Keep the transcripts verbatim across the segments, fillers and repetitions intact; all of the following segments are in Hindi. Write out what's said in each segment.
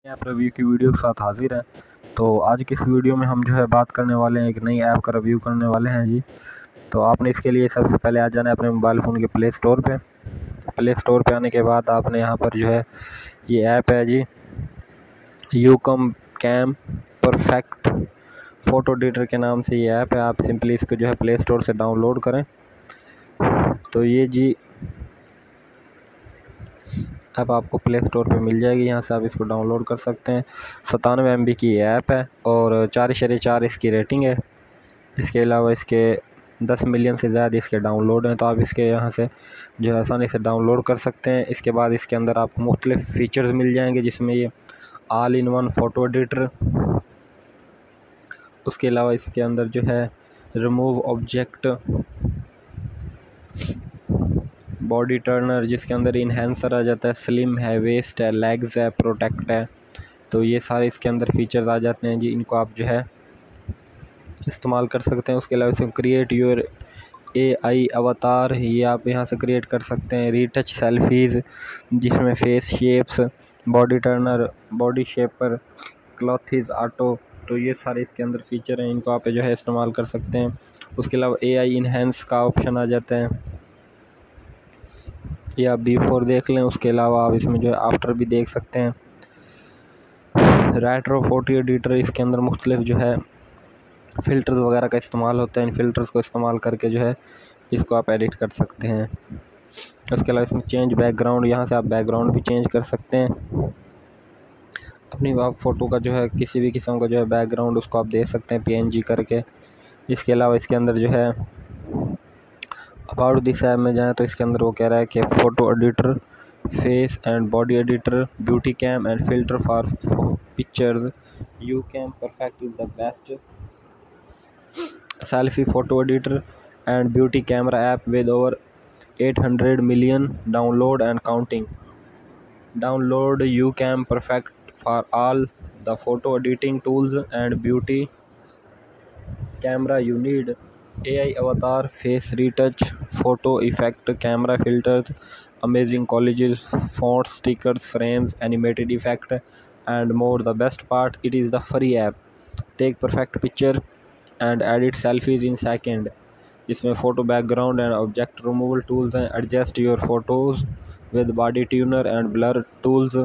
ऐप रिव्यू की वीडियो के साथ हाजिर है। तो आज की इस वीडियो में हम जो है बात करने वाले हैं, एक नई ऐप का रिव्यू करने वाले हैं जी। तो आपने इसके लिए सबसे पहले आ जाना है अपने मोबाइल फ़ोन के प्ले स्टोर पे। प्ले स्टोर पे आने के बाद आपने यहाँ पर जो है ये ऐप है जी, YouCam cam perfect photo editor के नाम से ये ऐप है। आप सिंपली इसको जो है प्ले स्टोर से डाउनलोड करें। तो ये जी ऐप आपको प्ले स्टोर पे मिल जाएगी, यहाँ से आप इसको डाउनलोड कर सकते हैं। सतानवे एम बी की ऐप है और चार इशारे चार इसकी रेटिंग है। इसके अलावा इसके दस मिलियन से ज़्यादा इसके डाउनलोड हैं, तो आप इसके यहाँ से जो है आसानी से डाउनलोड कर सकते हैं। इसके बाद इसके अंदर आपको मुख्तलिफ फ़ीचर्स मिल जाएंगे, जिसमें ये all in one photo editor, उसके अलावा इसके अंदर जो है रिमूव ऑब्जेक्ट, बॉडी टर्नर जिसके अंदर इन्हेंसर आ जाता है, स्लिम है, वेस्ट है, लेग्स है, प्रोटेक्ट है। तो ये सारे इसके अंदर फीचर्स आ जाते हैं जी, इनको आप जो है इस्तेमाल कर सकते हैं। उसके अलावा इसमें क्रिएट योर ए आई अवतार, ये आप यहाँ से क्रिएट कर सकते हैं। रीटच सेल्फीज़ जिसमें face shapes, body turner, body shaper, clothes auto, तो ये सारे इसके अंदर फीचर हैं, इनको आप जो है इस्तेमाल कर सकते हैं। उसके अलावा ए आई इन्हेंस का ऑप्शन आ जाता है, ये आप बिफोर देख लें। उसके अलावा आप इसमें जो है आफ्टर भी देख सकते हैं। रेट्रो फोटो एडिटर, इसके अंदर मुख्तलिफ जो है फ़िल्टर्स वगैरह का इस्तेमाल होता है। इन फ़िल्टर्स को इस्तेमाल करके जो है इसको आप एडिट कर सकते हैं। उसके अलावा इसमें चेंज बैकग्राउंड, यहाँ से आप बैकग्राउंड भी चेंज कर सकते हैं। अपनी आप फ़ोटो का जो है किसी भी किस्म का जो है बैकग्राउंड उसको आप दे सकते हैं पी एन जी करके। इसके अलावा इसके अंदर जो है अबाउट दिस ऐप में जाएँ तो इसके अंदर वो कह रहा है कि photo editor, face and body editor, beauty cam and filter for pictures, YouCam perfect is the best selfie photo editor and beauty camera app with over eight hundred million download and counting. Download YouCam Perfect for all the photo editing tools and beauty camera you need. A I avatar, face retouch, photo effect, camera filters, amazing collages, fonts, stickers, frames, animated effect and more. The best part, it is the free app. Take perfect picture and edit selfies in second. इसमें photo background and object removal tools हैं, adjust your photos with body tuner and blur tools,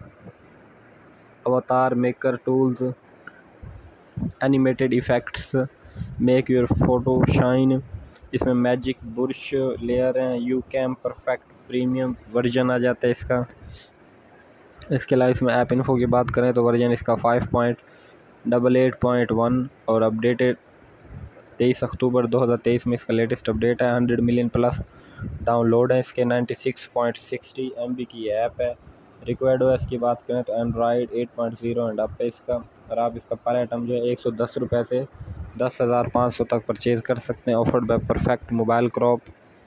avatar maker tools, animated effects, make your photo shine. इसमें मैजिक बुरश लेयर हैं, YouCam perfect premium version आ जाता है इसका। इसके अलावा इसमें ऐप इन्फो की बात करें तो वर्जन इसका five point double eight point one और अपडेटेड तेईस अक्टूबर दो हज़ार तेईस में इसका लेटेस्ट अपडेट है। हंड्रेड मिलियन प्लस डाउनलोड है इसके। Ninety six point sixty M B की ऐप है। रिक्वायर्ड ओएस की बात करें तो Android eight point zero and up है इसका। और आप इसका पर आइटम जो है एक सौ दस रुपये से दस हज़ार पाँच सौ तक परचेज़ कर सकते हैं। Offered by perfect mobile crop,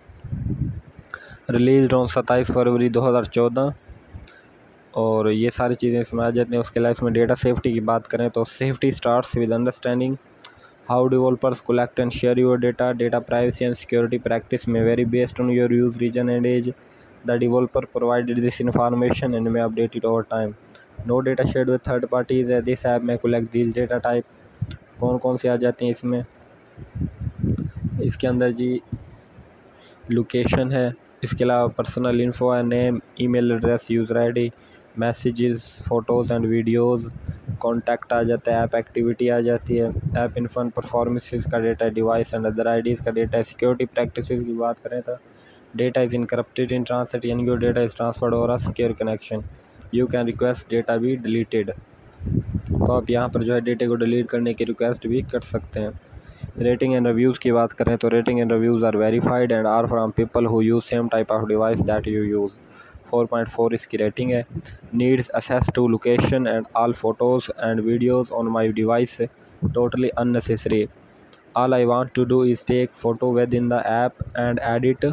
release on सत्ताईस फरवरी दो हज़ार चौदह। और ये सारी चीज़ें इसमें आ जाती हैं। उसके अलावा इसमें डेटा सेफ्टी की बात करें तो safety starts with understanding how developers collect and share your data. Data privacy and security practice may vary based on your use region and age. The developer provided this information and may update it over time. No data shared with third parties. This app may collect these data type. कौन कौन से आ जाते हैं इसमें? इसके अंदर जी लोकेशन है, इसके अलावा पर्सनल इन्फो है, name, email address, user ID, messages, photos and videos, contact आ जाता है, ऐप एक्टिविटी आ जाती है, ऐप इन्फो परफॉर्मेंसेस का data, device and other IDs का डेटा है। सिक्योरिटी प्रैक्टिसेस की बात करें तो data is encrypted in transit, यानी your data is transferred over a secure connection. You can request data be deleted, तो आप यहाँ पर जो है डेटा को डिलीट करने की रिक्वेस्ट भी कर सकते हैं। रेटिंग एंड रिव्यूज़ की बात करें तो rating and reviews are verified and are from people who use same type of device that you use. Four point four इसकी रेटिंग है। Needs access to location and all photos and videos on my device totally unnecessary. All I want to do is take photo with in the app and edit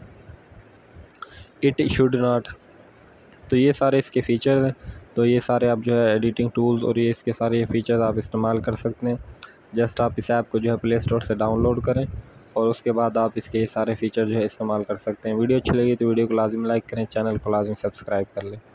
it should not. तो ये सारे इसके फ़ीचर्स हैं। तो ये सारे आप जो है एडिटिंग टूल्स और ये इसके सारे ये फ़ीचर्स आप इस्तेमाल कर सकते हैं। जस्ट आप इस ऐप को जो है प्ले स्टोर से डाउनलोड करें और उसके बाद आप इसके ये सारे फ़ीचर जो है इस्तेमाल कर सकते हैं। वीडियो अच्छी लगी तो वीडियो को लाजिम लाइक करें, चैनल को लाजिम सब्सक्राइब कर लें।